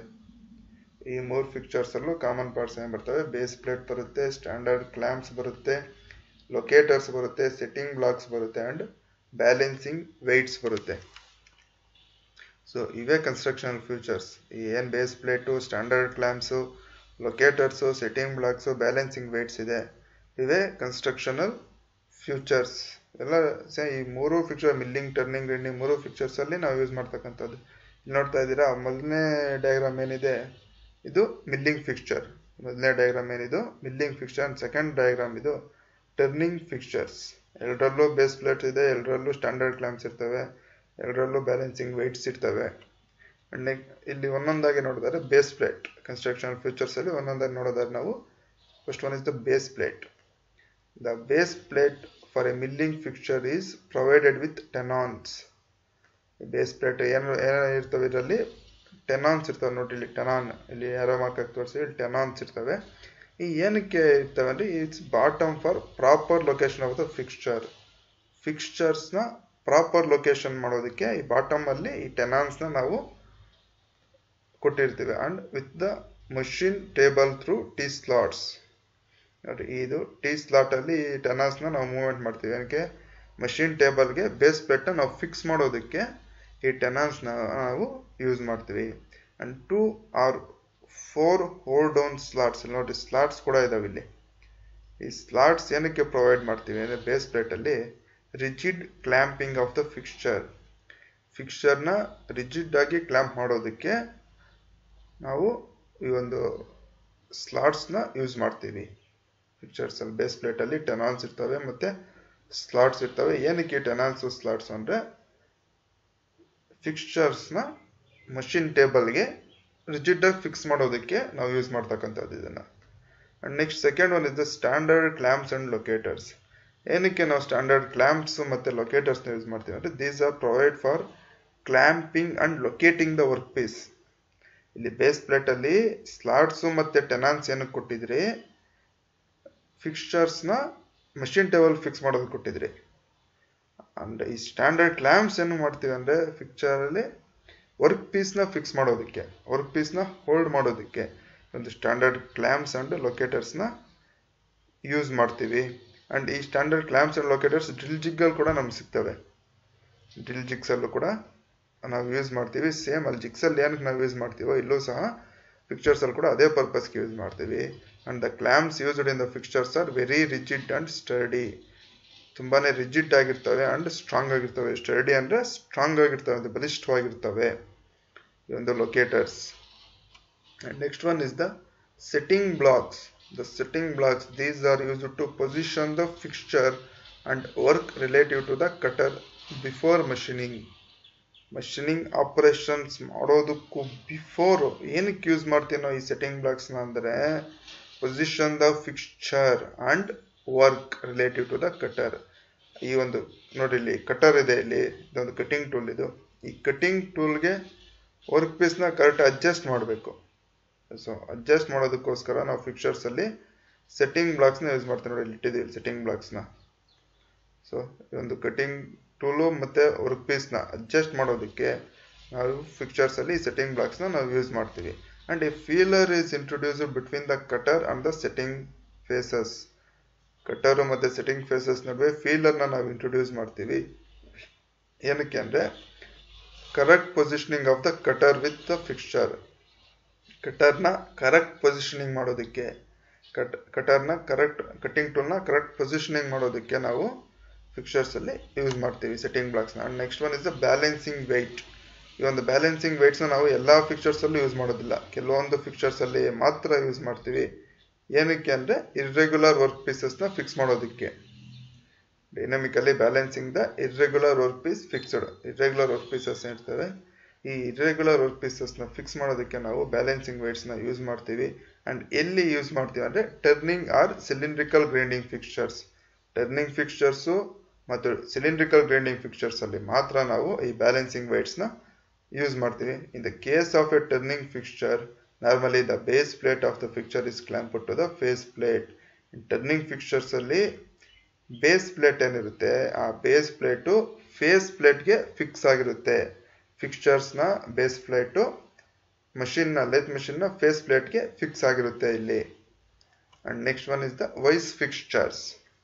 S1: ಈ ಮೂರು ಫಿಕ್ಸ್ಚರ್ಸಲ್ಲೂ ಕಾಮನ್ ಪಾರ್ಟ್ಸ್ ಏನು ಬರ್ತವೆ, ಬೇಸ್ ಪ್ಲೇಟ್ ಬರುತ್ತೆ, ಸ್ಟ್ಯಾಂಡರ್ಡ್ ಕ್ಲ್ಯಾಂಪ್ಸ್ ಬರುತ್ತೆ, ಲೊಕೇಟರ್ಸ್ ಬರುತ್ತೆ, ಸೆಟ್ಟಿಂಗ್ ಬ್ಲಾಕ್ಸ್ ಬರುತ್ತೆ, ಆ್ಯಂಡ್ ಬ್ಯಾಲೆನ್ಸಿಂಗ್ ವೆಯ್ಟ್ಸ್ ಬರುತ್ತೆ. ಸೊ ಇವೇ ಕನ್ಸ್ಟ್ರಕ್ಷನಲ್ ಫ್ಯೂಚರ್ಸ್. ಈ ಏನು base plate, standard clamps, locators, setting blocks, balancing weights ಇದೆ, ಇವೇ ಕನ್ಸ್ಟ್ರಕ್ಷನಲ್ ಫ್ಯೂಚರ್ಸ್. ಎಲ್ಲ ಸೇ ಈ ಮೂರು ಫಿಕ್ಚರ್, ಮಿಲ್ಲಿಂಗ್, ಟರ್ನಿಂಗ್, ಗ್ರೈಂಡಿಂಗ್ ಮೂರು ಫಿಕ್ಚರ್ಸಲ್ಲಿ ನಾವು ಯೂಸ್ ಮಾಡ್ತಕ್ಕಂಥದ್ದು. ಇಲ್ಲಿ ನೋಡ್ತಾ ಇದ್ದೀರಾ, ಮೊದಲನೇ ಡಯಾಗ್ರಾಮ್ ಏನಿದೆ ಇದು ಮಿಲ್ಲಿಂಗ್ ಫಿಕ್ಸ್ಚರ್. ಮೊದಲನೇ ಡಯಾಗ್ರಾಮ್ ಏನಿದು milling fixture. And second diagram ಇದು ಟರ್ನಿಂಗ್ ಫಿಕ್ಸ್ಚರ್ಸ್. ಎರಡರಲ್ಲೂ ಬೇಸ್ ಪ್ಲೇಟ್ ಇದೆ, ಎರಡರಲ್ಲೂ ಸ್ಟ್ಯಾಂಡರ್ಡ್ ಕ್ಲ್ಯಾಂಪ್ಸ್ ಇರ್ತವೆ, ಎರಡರಲ್ಲೂ ಬ್ಯಾಲೆನ್ಸಿಂಗ್ ವೆಯ್ಟ್ಸ್ ಇರ್ತವೆ. ಆ್ಯಂಡ್ ಇಲ್ಲಿ ಒಂದೊಂದಾಗಿ ನೋಡಿದರೆ ಬೇಸ್ ಪ್ಲೇಟ್ ಕನ್ಸ್ಟ್ರಕ್ಷನಲ್ ಫ್ಯೂಚರ್ಸಲ್ಲಿ ಒಂದೊಂದಾಗಿ ನೋಡೋದಾದ್ರೆ ನಾವು first one is the base plate. The base plate for a milling fixture is provided with tenons. Base plate ಏನು ಏನಿರ್ತವೆ, ಇದರಲ್ಲಿ ಟೆನಾನ್ಸ್ ಇರ್ತವೆ ನೋಡಿ. ಇಲ್ಲಿ ಟೆನಾನ್, ಇಲ್ಲಿ ಯಾರೋ ಮಾರ್ಕಾಗಿ ತೋರಿಸಿ, ಇಲ್ಲಿ ಟೆನಾನ್ಸ್ ಇರ್ತವೆ. ಈ ಏನಕ್ಕೆ ಇರ್ತವೆ ಅಂದರೆ, its bottom for proper location of the fixture. ಫಿಕ್ಸ್ಚರ್ಸ್ನ ಪ್ರಾಪರ್ ಲೊಕೇಶನ್ ಮಾಡೋದಕ್ಕೆ ಈ ಬಾಟಮಲ್ಲಿ ಈ ಟೆನಾನ್ಸ್ನ ನಾವು ಕೊಟ್ಟಿರ್ತೀವಿ. And with the machine table through T slots. ನೋಡಿ, ಇದು ಟಿ ಸ್ಲಾಟಲ್ಲಿ ಈ ಟೆನಾನ್ಸ್ನ ನಾವು ಮೂವ್ಮೆಂಟ್ ಮಾಡ್ತೀವಿ. ಏನಕ್ಕೆ, ಮಷಿನ್ ಟೇಬಲ್ಗೆ ಬೇಸ್ ಪ್ಲೇಟ್ನ ನಾವು ಫಿಕ್ಸ್ ಮಾಡೋದಕ್ಕೆ ಈ ಟೆನಾನ್ಸ್ನ ನಾವು ಯೂಸ್ ಮಾಡ್ತೀವಿ. And two or four hold down slots. ನೋಡಿ, ಸ್ಲಾಟ್ಸ್ ಕೂಡ ಇದಾವೆ ಇಲ್ಲಿ. ಈ ಸ್ಲಾಟ್ಸ್ ಏನಕ್ಕೆ ಪ್ರೊವೈಡ್ ಮಾಡ್ತೀವಿ ಅಂದರೆ, ಬೇಸ್ ಪ್ಲೇಟಲ್ಲಿ rigid clamping of the fixture. ಫಿಕ್ಸ್ಚರ್ನ ರಿಜಿಡ್ ಆಗಿ ಕ್ಲ್ಯಾಂಪ್ ಮಾಡೋದಕ್ಕೆ ನಾವು ಈ ಒಂದು ಸ್ಲಾಟ್ಸ್ನ ಯೂಸ್ ಮಾಡ್ತೀವಿ. ಫಿಕ್ಸ್ಚರ್ಸಲ್ಲಿ ಬೇಸ್ ಪ್ಲೇಟಲ್ಲಿ ಟೆನಾನ್ಸ್ ಇರ್ತವೆ ಮತ್ತು ಸ್ಲಾಟ್ಸ್ ಇರ್ತವೆ. ಏನಕ್ಕೆ ಟೆನಾನ್ಸು ಸ್ಲಾಟ್ಸ್ ಅಂದರೆ, ಫಿಕ್ಸ್ಚರ್ಸ್ನ ಮಷಿನ್ ಟೇಬಲ್ಗೆ ರಿಜಿಡಾಗಿ ಫಿಕ್ಸ್ ಮಾಡೋದಕ್ಕೆ ನಾವು ಯೂಸ್ ಮಾಡ್ತಕ್ಕಂಥದ್ದು ಇದನ್ನು. And next second one is the standard clamps and locators. ಏನಕ್ಕೆ ನಾವು ಸ್ಟ್ಯಾಂಡರ್ಡ್ ಕ್ಲ್ಯಾಂಪ್ಸ್ ಮತ್ತು ಲೊಕೇಟರ್ಸ್ನ ಯೂಸ್ ಮಾಡ್ತೀವಿ ಅಂದರೆ, these are provide for clamping and locating the work piece. ಇಲ್ಲಿ ಬೇಸ್ ಪ್ಲೇಟಲ್ಲಿ ಸ್ಲಾಟ್ಸು ಮತ್ತು ಟೆನಾನ್ಸ್ ಏನಕ್ಕೆ ಕೊಟ್ಟಿದ್ರಿ, ಫಿಕ್ಸ್ಚರ್ಸ್ನ ಮಷಿನ್ ಟೇಬಲ್ ಫಿಕ್ಸ್ ಮಾಡೋದು ಕೊಟ್ಟಿದ್ರಿ. ಅಂಡ್ ಈ ಸ್ಟ್ಯಾಂಡರ್ಡ್ ಕ್ಲ್ಯಾಂಪ್ಸ್ ಏನು ಮಾಡ್ತೀವಿ ಅಂದರೆ, ಫಿಕ್ಸ್ಚರಲ್ಲಿ ವರ್ಕ್ ಪೀಸ್ನ ಫಿಕ್ಸ್ ಮಾಡೋದಕ್ಕೆ, ವರ್ಕ್ ಪೀಸ್ನ ಹೋಲ್ಡ್ ಮಾಡೋದಕ್ಕೆ ಒಂದು ಸ್ಟ್ಯಾಂಡರ್ಡ್ ಕ್ಲ್ಯಾಂಪ್ಸ್ ಆ್ಯಂಡ್ ಲೊಕೇಟರ್ಸ್ನ ಯೂಸ್ ಮಾಡ್ತೀವಿ. ಆ್ಯಂಡ್ ಈ standard clamps and locators drill ಜಿಗ್ಗಲ್ಲಿ ಕೂಡ ನಮ್ಗೆ ಸಿಗ್ತವೆ. ಡ್ರಿಲ್ ಜಿಗ್ಸಲ್ಲೂ ಕೂಡ ನಾವು ಯೂಸ್ ಮಾಡ್ತೀವಿ. ಸೇಮ್ ಅಲ್ಲಿ ಜಿಗ್ಸಲ್ಲಿ ಏನಕ್ಕೆ ನಾವು ಯೂಸ್ ಮಾಡ್ತೀವೋ ಇಲ್ಲೂ ಸಹ ಫಿಕ್ಸ್ಚರ್ಸಲ್ಲಿ ಕೂಡ ಅದೇ ಪರ್ಪಸ್ಗೆ ಯೂಸ್ ಮಾಡ್ತೀವಿ. And the clamps used in the fixtures are very rigid and sturdy. ತುಂಬಾ ರಿಜಿಡ್ ಆಗಿರ್ತವೆ ಆ್ಯಂಡ್ ಸ್ಟ್ರಾಂಗ್ ಆಗಿರ್ತವೆ. ಸ್ಟರ್ಡಿ ಅಂದರೆ ಸ್ಟ್ರಾಂಗ್ ಆಗಿರ್ತವೆ, ಅಂದರೆ ಬಲಿಷ್ಠವಾಗಿರ್ತವೆ ಈ ಒಂದು locators. And next one is the setting blocks. The setting blocks, these are used to position the fixture and work relative to the cutter before machining. Machining operations ಮಾಡೋದಕ್ಕೂ before ಏನಕ್ಕೆ use ಮಾಡ್ತೀವಿ ನಾವು ಈ ಸೆಟ್ಟಿಂಗ್ ಬ್ಲಾಕ್ಸ್ನ ಅಂದರೆ position the fixture and work relative to the cutter. ಈ ಒಂದು ನೋಡಿ ಇಲ್ಲಿ ಕಟರ್ ಇದೆ, ಇಲ್ಲಿ ಇದೊಂದು ಕಟಿಂಗ್ ಟೂಲ್. ಇದು ಈ ಕಟಿಂಗ್ ಟೂಲ್ಗೆ ವರ್ಕ್ ಪೀಸ್ನ ಕರೆಕ್ಟ್ ಅಡ್ಜಸ್ಟ್ ಮಾಡಬೇಕು. ಸೊ ಅಡ್ಜಸ್ಟ್ ಮಾಡೋದಕ್ಕೋಸ್ಕರ ನಾವು ಫಿಕ್ಚರ್ಸಲ್ಲಿ ಸೆಟ್ಟಿಂಗ್ ಬ್ಲಾಕ್ಸ್ನ ಯೂಸ್ ಮಾಡ್ತೀವಿ. ನೋಡಿ ಇಲ್ಲಿ ಇಟ್ಟಿದ್ದೀವಿ ಸೆಟ್ಟಿಂಗ್ ಬ್ಲಾಕ್ಸ್ನ. ಸೊ ಇದೊಂದು ಕಟಿಂಗ್ ಟೂಲು ಮತ್ತು ವರ್ಕ್ ಪೀಸ್ನ ಅಡ್ಜಸ್ಟ್ ಮಾಡೋದಕ್ಕೆ ನಾವು ಫಿಕ್ಚರ್ಸಲ್ಲಿ ಸೆಟ್ಟಿಂಗ್ ಬ್ಲಾಕ್ಸ್ನ ನಾವು ಯೂಸ್ ಮಾಡ್ತೀವಿ. And a feeler is introduced between the cutter and the setting faces. Cutter ಮತ್ತು ಸೆಟ್ಟಿಂಗ್ ಫೇಸಸ್ ನಡುವೆ ಫೀಲರ್ನ ನಾವು ಇಂಟ್ರೊಡ್ಯೂಸ್ ಮಾಡ್ತೀವಿ. ಏನಕ್ಕೆ ಅಂದರೆ correct positioning of the cutter with the fixture. ಕಟರ್ನ ಕರೆಕ್ಟ್ ಪೊಸಿಷನಿಂಗ್ ಮಾಡೋದಕ್ಕೆ, ಕಟ್ ಕಟರ್ನ ಕರೆಕ್ಟ್ ಕಟ್ಟಿಂಗ್ ಟೂಲ್ನ ಕರೆಕ್ಟ್ ಪೊಸಿಷನಿಂಗ್ ಮಾಡೋದಕ್ಕೆ ನಾವು ಫಿಕ್ಚರ್ಸಲ್ಲಿ ಯೂಸ್ ಮಾಡ್ತೀವಿ setting ಬ್ಲಾಕ್ಸ್ನ. And next one is the balancing weight. ಈ ಒಂದು ಬ್ಯಾಲೆನ್ಸಿಂಗ್ ವೆಯ್ಟ್ಸ್ನ ನಾವು ಎಲ್ಲ ಫಿಕ್ಚರ್ಸಲ್ಲೂ ಯೂಸ್ ಮಾಡೋದಿಲ್ಲ, ಕೆಲವೊಂದು ಫಿಕ್ಚರ್ಸಲ್ಲಿ ಮಾತ್ರ ಯೂಸ್ ಮಾಡ್ತೀವಿ. ಏನಕ್ಕೆ ಅಂದರೆ ಇರ್ರೆಗ್ಯುಲರ್ ವರ್ಕ್ ಪೀಸಸ್ನ ಫಿಕ್ಸ್ ಮಾಡೋದಕ್ಕೆ. Dynamically balancing the irregular workpiece fixed. Irregular workpieces ಇರ್ತವೆ, ಈ ಇರ್ರೆಗ್ಯುಲರ್ ವರ್ಕ್ ಪೀಸಸ್ನ ಫಿಕ್ಸ್ ಮಾಡೋದಕ್ಕೆ ನಾವು ಬ್ಯಾಲೆನ್ಸಿಂಗ್ ವೆಯ್ಟ್ಸ್ನ ಯೂಸ್ ಮಾಡ್ತೀವಿ. ಆ್ಯಂಡ್ ಎಲ್ಲಿ ಯೂಸ್ ಮಾಡ್ತೀವಿ ಅಂದರೆ turning or cylindrical grinding fixtures. Turning fixtures ಮತ್ತು ಸಿಲಿಂಡ್ರಿಕಲ್ ಗ್ರೈಂಡಿಂಗ್ ಫಿಕ್ಚರ್ಸಲ್ಲಿ ಮಾತ್ರ ನಾವು ಈ ಬ್ಯಾಲೆನ್ಸಿಂಗ್ ವೆಯ್ಟ್ಸ್ನ ಯೂಸ್ ಮಾಡ್ತೀವಿ. In the case of a turning fixture, normally the base plate of the fixture is clamped to the face plate. Turning ಫಿಕ್ಚರ್ಸಲ್ಲಿ base plate ಏನಿರುತ್ತೆ, ಆ base plate face ಪ್ಲೇಟ್ಗೆ ಫಿಕ್ಸ್ ಆಗಿರುತ್ತೆ. ಫಿಕ್ಚರ್ಸ್ನ ಬೇಸ್ ಪ್ಲೇಟು ಮಷಿನ್ನ lathe ಮಷಿನ್ನ face ಪ್ಲೇಟ್ಗೆ fix ಆಗಿರುತ್ತೆ ಇಲ್ಲಿ. And next one is the vice fixtures.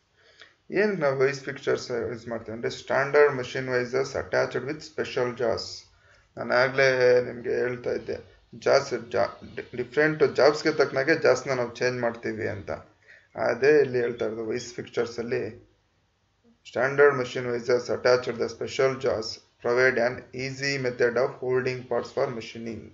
S1: ಏನು ನಾವು ವೈಸ್ ಫಿಕ್ಚರ್ಸ್ ಯೂಸ್ ಮಾಡ್ತೀವಿ ಅಂದರೆ ಸ್ಟ್ಯಾಂಡರ್ಡ್ ಮಷಿನ್ ವೈಸರ್ಸ್ ಅಟ್ಯಾಚ್ಡ್ ವಿತ್ ಸ್ಪೆಷಲ್ ಜಾಸ್. ನಾನು ಆಗಲೇ ನಿಮಗೆ ಹೇಳ್ತಾ ಇದ್ದೆ, ಜಾಸ್ ಜಾ ಡಿಫ್ರೆಂಟ್ ಜಾಬ್ಸ್ಗೆ ತಕ್ಕನಾಗೆ ಜಾಸ್ನ ನಾವು ಚೇಂಜ್ ಮಾಡ್ತೀವಿ ಅಂತ. ಅದೇ ಇಲ್ಲಿ ಹೇಳ್ತಾ ಇರೋದು ವೈಸ್ ಫಿಕ್ಚರ್ಸಲ್ಲಿ ಸ್ಟ್ಯಾಂಡರ್ಡ್ ಮಷಿನ್ ವೈಸರ್ಸ್ attached the special jaws provide an easy method of holding parts for machining.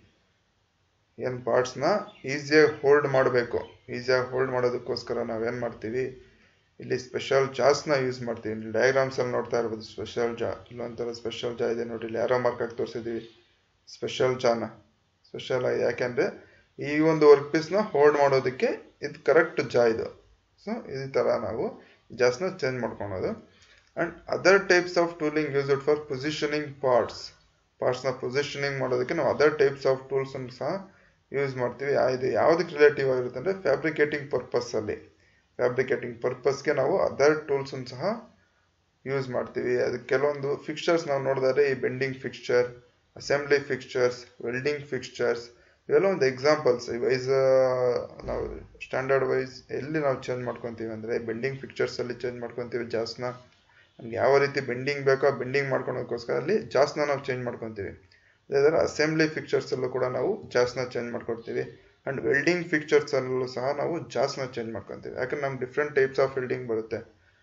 S1: ಏನು ಪಾರ್ಟ್ಸ್ನ ಈಸಿಯಾಗಿ ಹೋಲ್ಡ್ ಮಾಡಬೇಕು, ಈಸಿಯಾಗಿ ಹೋಲ್ಡ್ ಮಾಡೋದಕ್ಕೋಸ್ಕರ ನಾವೇನು ಮಾಡ್ತೀವಿ, ಇಲ್ಲಿ ಸ್ಪೆಷಲ್ ಜಾಸ್ನ ಯೂಸ್ ಮಾಡ್ತೀವಿ. ಇಲ್ಲಿ ಡಯಾಗ್ರಾಮ್ಸಲ್ಲಿ ನೋಡ್ತಾ ಇರ್ಬೋದು ಸ್ಪೆಷಲ್ ಜಾ. ಇಲ್ಲೊಂಥರ ಸ್ಪೆಷಲ್ ಜಾ ಇದೆ ನೋಡಿ, ಇಲ್ಲಿ ಯಾರೋ ಮಾರ್ಕ್ ಆಗಿ ತೋರಿಸಿದ್ದೀವಿ ಸ್ಪೆಷಲ್ ಜಾನ. ಸ್ಪೆಷಲ್ ಆಗಿ ಯಾಕೆಂದರೆ ಈ ಒಂದು ವರ್ಕ್ ಪೀಸ್ನ ಹೋಲ್ಡ್ ಮಾಡೋದಕ್ಕೆ ಇದು ಕರೆಕ್ಟ್ ಜಾ ಇದು. ಸೊ ಈ ಥರ ನಾವು ಜಾಸ್ನ ಚೇಂಜ್ ಮಾಡ್ಕೊಳೋದು. And other types of tooling used for positioning parts. ಪಾರ್ಟ್ಸ್ನ ಪೊಸಿಷನಿಂಗ್ ಮಾಡೋದಕ್ಕೆ ನಾವು ಅದರ್ ಟೈಪ್ಸ್ ಆಫ್ ಟೂಲ್ಸನ್ನು ಸಹ ಯೂಸ್ ಮಾಡ್ತೀವಿ. ಇದು ಯಾವುದಕ್ಕೆ ರಿಲೇಟಿವ್ ಆಗಿರುತ್ತೆ ಅಂದರೆ ಫ್ಯಾಬ್ರಿಕೇಟಿಂಗ್ ಪರ್ಪಸ್ಸಲ್ಲಿ. ಫ್ಯಾಬ್ರಿಕೇಟಿಂಗ್ ಪರ್ಪಸ್ಗೆ ನಾವು ಅದರ್ ಟೂಲ್ಸನ್ನು ಸಹ ಯೂಸ್ ಮಾಡ್ತೀವಿ. ಅದಕ್ಕೆ ಕೆಲವೊಂದು ಫಿಕ್ಚರ್ಸ್ ನಾವು ನೋಡಿದ್ರೆ ಈ bending fixture, assembly fixtures, welding fixtures ಇವೆಲ್ಲ ಒಂದು ಎಕ್ಸಾಂಪಲ್ಸ್. ಈ ವೈಸ್ ನಾವು ಸ್ಟ್ಯಾಂಡರ್ಡ್ ವೈಸ್ ಎಲ್ಲಿ ನಾವು ಚೇಂಜ್ ಮಾಡ್ಕೊತೀವಿ ಅಂದರೆ ಬೆಂಡಿಂಗ್ ಫಿಕ್ಚರ್ಸಲ್ಲಿ ಚೇಂಜ್ ಮಾಡ್ಕೊತೀವಿ ಜಾಸ್ನ. ನಮ್ಗೆ ಯಾವ ರೀತಿ ಬೆಂಡಿಂಗ್ ಬೇಕೋ ಆ ಬೆಂಡಿಂಗ್ ಮಾಡ್ಕೊಳೋದಕ್ಕೋಸ್ಕರ ಅಲ್ಲಿ ಜಾಸ್ನ ನಾವು ಚೇಂಜ್ ಮಾಡ್ಕೊತೀವಿ. ಅದೇ ಥರ ಅಸೆಂಬ್ಲಿ ಫಿಕ್ಚರ್ಸಲ್ಲೂ ಕೂಡ ನಾವು ಜಾಸ್ನ ಚೇಂಜ್ ಮಾಡ್ಕೊಡ್ತೀವಿ. ಆ್ಯಂಡ್ ವೆಲ್ಡಿಂಗ್ ಫಿಕ್ಚರ್ಸಲ್ಲೂ ಸಹ ನಾವು ಜಾಸ್ನ ಚೇಂಜ್ ಮಾಡ್ಕೊತೀವಿ. ಯಾಕಂದ್ರೆ ನಮ್ಗೆ ಡಿಫ್ರೆಂಟ್ ಟೈಪ್ಸ್ ಆಫ್ ವೆಲ್ಡಿಂಗ್ ಬರುತ್ತೆ.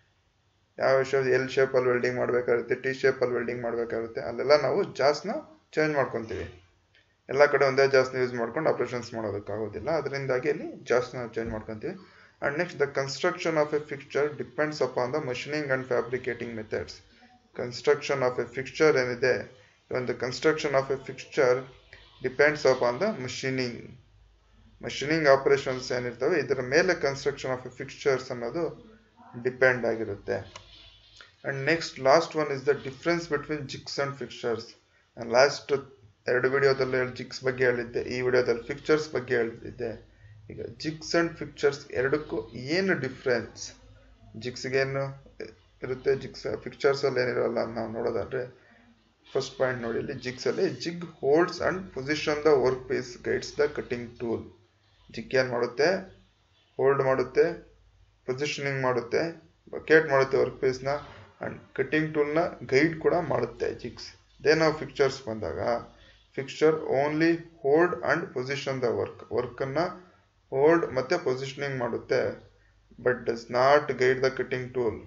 S1: ಯಾವ ವಿಷಯ ಎಲ್ ಶೇಪಲ್ಲಿ ವೆಲ್ಡಿಂಗ್ ಮಾಡಬೇಕಾಗುತ್ತೆ, ಟಿ ಶೇಪಲ್ಲಿ ವೆಲ್ಡಿಂಗ್ ಮಾಡಬೇಕಾಗುತ್ತೆ, ಅಲ್ಲೆಲ್ಲ ನಾವು ಜಾಸ್ನ ಚೇಂಜ್ ಮಾಡ್ಕೊತೀವಿ. ಎಲ್ಲ ಕಡೆ ಒಂದೇ ಜಾಸ್ನ ಯೂಸ್ ಮಾಡ್ಕೊಂಡು ಆಪರೇಷನ್ಸ್ ಮಾಡೋದಕ್ಕಾಗೋದಿಲ್ಲ, ಅದರಿಂದಾಗಿ ಇಲ್ಲಿ ಜಾಸ್ನ ಚೇಂಜ್ ಮಾಡ್ಕೊತೀವಿ. And next the construction of a fixture depends upon the machining and fabricating methods. Construction of a fixture ಏನಿದೆ, ಒಂದು construction of a fixture depends upon the machining. Machining operations ಏನಿರ್ತವೆ ಇದರ ಮೇಲೆ ಕನ್ಸ್ಟ್ರಕ್ಷನ್ ಆಫ್ ಎ ಫಿಕ್ಚರ್ಸ್ ಅನ್ನೋದು depend ಆಗಿರುತ್ತೆ. And next last one is the difference between jigs and fixtures. ನಾನು last ಎರಡು ವಿಡಿಯೋದಲ್ಲಿ ಹೇಳಿ ಜಿಗ್ಸ್ ಬಗ್ಗೆ ಹೇಳಿದ್ದೆ, ಈ ವಿಡಿಯೋದಲ್ಲಿ ಫಿಕ್ಚರ್ಸ್ ಬಗ್ಗೆ ಹೇಳಿದ್ದೆ. ಈಗ ಜಿಗ್ಸ್ ಆ್ಯಂಡ್ ಫಿಕ್ಚರ್ಸ್ ಎರಡಕ್ಕೂ ಏನು ಡಿಫ್ರೆನ್ಸ್, ಜಿಗ್ಸ್ಗೇನು ಇರುತ್ತೆ, ಜಿಗ್ಸ್ ಫಿಕ್ಚರ್ಸಲ್ಲಿ ಏನಿರೋಲ್ಲ ಅಂತ ನಾವು ನೋಡೋದಾದ್ರೆ ಫಸ್ಟ್ ಪಾಯಿಂಟ್ ನೋಡಿ, ಇಲ್ಲಿ ಜಿಗ್ಸಲ್ಲಿ jig holds and position the work piece guides the cutting tool. Jig ಏನು ಮಾಡುತ್ತೆ, ಹೋಲ್ಡ್ ಮಾಡುತ್ತೆ, ಪೊಸಿಷನಿಂಗ್ ಮಾಡುತ್ತೆ, ಬಕೆಟ್ ಮಾಡುತ್ತೆ ವರ್ಕ್ ಪೀಸ್ನ, ಆ್ಯಂಡ್ ಕಟಿಂಗ್ ಟೂಲ್ನ ಗೈಡ್ ಕೂಡ ಮಾಡುತ್ತೆ ಜಿಗ್ಸ್. ಅದೇ ನಾವು ಫಿಕ್ಚರ್ಸ್ ಬಂದಾಗ fixture only hold and position the work, ವರ್ಕನ್ನು ಹೋಲ್ಡ್ ಮತ್ತು ಪೊಸಿಷನಿಂಗ್ ಮಾಡುತ್ತೆ, but does not guide the cutting tool.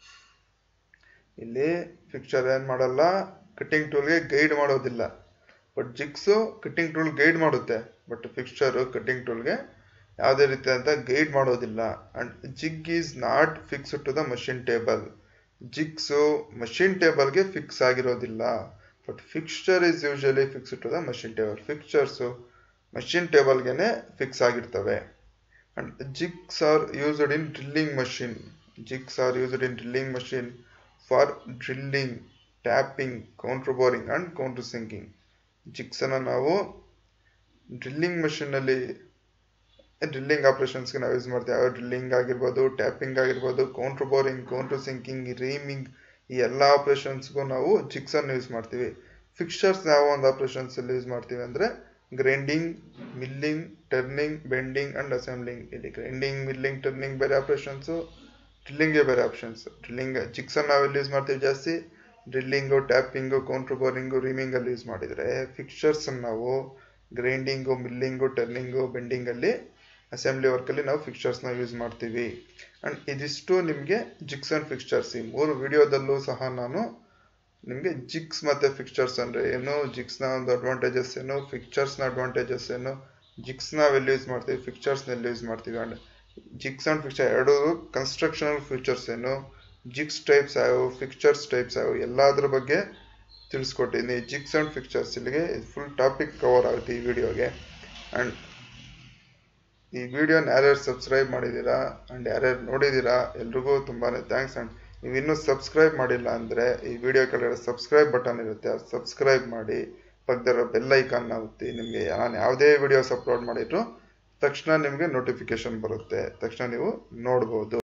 S1: ಇಲ್ಲಿ ಫಿಕ್ಚರ್ ಏನು ಮಾಡಲ್ಲ, ಕಟಿಂಗ್ ಟೂಲ್ಗೆ ಗೈಡ್ ಮಾಡೋದಿಲ್ಲ. But jigs cutting tool guide ಮಾಡುತ್ತೆ, ಬಟ್ ಫಿಕ್ಸ್ಚರ್ ಕಟ್ಟಿಂಗ್ ಟೂಲ್ಗೆ ಯಾವುದೇ ರೀತಿಯಾದಂಥ ಗೈಡ್ ಮಾಡೋದಿಲ್ಲ. And jig is not fixed to the machine table. Jigs machine ಟೇಬಲ್ಗೆ ಫಿಕ್ಸ್ ಆಗಿರೋದಿಲ್ಲ, but fixture is usually fixed to the machine table. Fixtures machine ಟೇಬಲ್ಗೆ fix ಆಗಿರ್ತವೆ. And jigs are used in drilling machine. Jigs are used in drilling machine for drilling, tapping, counterboring and countersinking. Jigs ಅನ್ನ ನಾವು drilling machine ಅಲ್ಲಿ drilling ಆಪರೇಷನ್ಸ್ಗೆ ನಾವು use ಮಾಡ್ತೀವಿ. ಯಾವ drilling ಆಗಿರ್ಬೋದು, ಟ್ಯಾಪಿಂಗ್ ಆಗಿರ್ಬೋದು, counterboring, countersinking, reaming, ಈ ಎಲ್ಲ ಆಪರೇಷನ್ಸ್ಗೂ ನಾವು ಜಿಗ್ಸ್ ಅನ್ನು ಯೂಸ್ ಮಾಡ್ತೀವಿ. ಫಿಕ್ಸ್ಚರ್ಸ್ ಯಾವ ಒಂದು ಆಪರೇಷನ್ಸ್ ಅಲ್ಲಿ ಯೂಸ್ ಮಾಡ್ತೀವಿ ಅಂದ್ರೆ grinding, milling, turning, bending and assembling. ಇಲ್ಲಿ ಗ್ರೈಂಡಿಂಗ್, ಮಿಲ್ಲಿಂಗ್, ಟರ್ನಿಂಗ್ ಬೇರೆ ಆಪರೇಷನ್ಸು, ಡ್ರಿಲ್ಲಿಂಗ್ ಬೇರೆ ಆಪ್ಷನ್ಸ್. ಡ್ರಿಲ್ಲಿಂಗ್ ಜಿಗ್ಸ್ ಅನ್ನು ನಾವೆಲ್ಲಿ ಯೂಸ್ ಮಾಡ್ತೀವಿ ಜಾಸ್ತಿ? Drilling, tapping, counterboring, reaming ಅಲ್ಲಿ ಯೂಸ್ ಮಾಡಿದ್ರೆ, ಫಿಕ್ಸ್ಚರ್ಸ್ ನಾವು ಗ್ರೈಂಡಿಂಗು, ಮಿಲ್ಲಿಂಗು, ಟರ್ನಿಂಗು, ಬೆಂಡಿಂಗ್ ಅಲ್ಲಿ, ಅಸೆಂಬ್ಲಿ ವರ್ಕ್ ಅಲ್ಲಿ ನಾವು ಫಿಕ್ಸ್ಚರ್ಸ್ ನ ಯೂಸ್ ಮಾಡ್ತೀವಿ. ಅಂಡ್ ಇದಿಷ್ಟು ನಿಮಗೆ ಜಿಗ್ಸ್ ಅಂಡ್ ಫಿಕ್ಸ್ಚರ್ಸ್. ಈ ಮೂರು ವಿಡಿಯೋದಲ್ಲೂ ಸಹ ನಾನು ನಿಮಗೆ ಜಿಗ್ಸ್ ಮತ್ತೆ ಫಿಕ್ಸ್ಚರ್ಸ್ ಅಂದ್ರೆ ಏನು, ಜಿಗ್ಸ್ ನ ಒಂದು ಅಡ್ವಾಂಟೇಜಸ್ ಏನು, ಫಿಕ್ಸ್ಚರ್ಸ್ ನ ಅಡ್ವಾಂಟೇಜಸ್ ಏನು, ಜಿಗ್ಸ್ ನಾವ್ ಎಲ್ಲಿ ಯೂಸ್ ಮಾಡ್ತೀವಿ, ಫಿಕ್ಸ್ಚರ್ಸ್ ಎಲ್ಲಿ ಯೂಸ್ ಮಾಡ್ತೀವಿ, ಅಂಡ್ ಜಿಗ್ಸ್ ಅಂಡ್ ಫಿಕ್ಸ್ಚರ್ ಎರಡು ಕನ್ಸ್ಟ್ರಕ್ಷನಲ್ ಫೀಚರ್ಸ್ ಏನು, ಜಿಗ್ಸ್ ಟೈಪ್ಸ್ ಯಾವ, ಫಿಕ್ಸ್ಚರ್ಸ್ ಟೈಪ್ಸ್ ಯಾವ, ಎಲ್ಲಾದ್ರ ಬಗ್ಗೆ ತಿಳಿಸ್ಕೊಟ್ಟಿದ್ದೀನಿ. ಜಿಗ್ಸ್ ಅಂಡ್ ಫಿಕ್ಸ್ಚರ್ಸ್ ಇಲ್ಲಿಗೆ ಫುಲ್ ಟಾಪಿಕ್ ಕವರ್ ಆಗುತ್ತೆ ಈ ವಿಡಿಯೋಗೆ. ಅಂಡ್ ಈ ವಿಡಿಯೋನ ಯಾರ್ಯಾರು ಸಬ್ಸ್ಕ್ರೈಬ್ ಮಾಡಿದ್ದೀರಾ ಅಂಡ್ ಯಾರ್ಯಾರು ನೋಡಿದ್ದೀರಾ ಎಲ್ರಿಗೂ ತುಂಬಾನೇ ಥ್ಯಾಂಕ್ಸ್. ಅಂಡ್ ನೀವು ಇನ್ನೂ ಸಬ್ಸ್ಕ್ರೈಬ್ ಮಾಡಿಲ್ಲ ಅಂದ್ರೆ ಈ ವಿಡಿಯೋ ಕೆಳಗಡೆ ಸಬ್ಸ್ಕ್ರೈಬ್ ಬಟನ್ ಇರುತ್ತೆ, ಅದು ಸಬ್ಸ್ಕ್ರೈಬ್ ಮಾಡಿ, ಪಕ್ಕದಲ್ಲಿರೋ ಬೆಲ್ ಐಕಾನ್ ಒತ್ತಿ. ನಿಮಗೆ ನಾನು ಯಾವುದೇ ವಿಡಿಯೋಸ್ ಅಪ್ಲೋಡ್ ಮಾಡಿದ್ರು ತಕ್ಷಣ ನಿಮಗೆ ನೋಟಿಫಿಕೇಶನ್ ಬರುತ್ತೆ, ತಕ್ಷಣ ನೀವು ನೋಡ್ಬೋದು.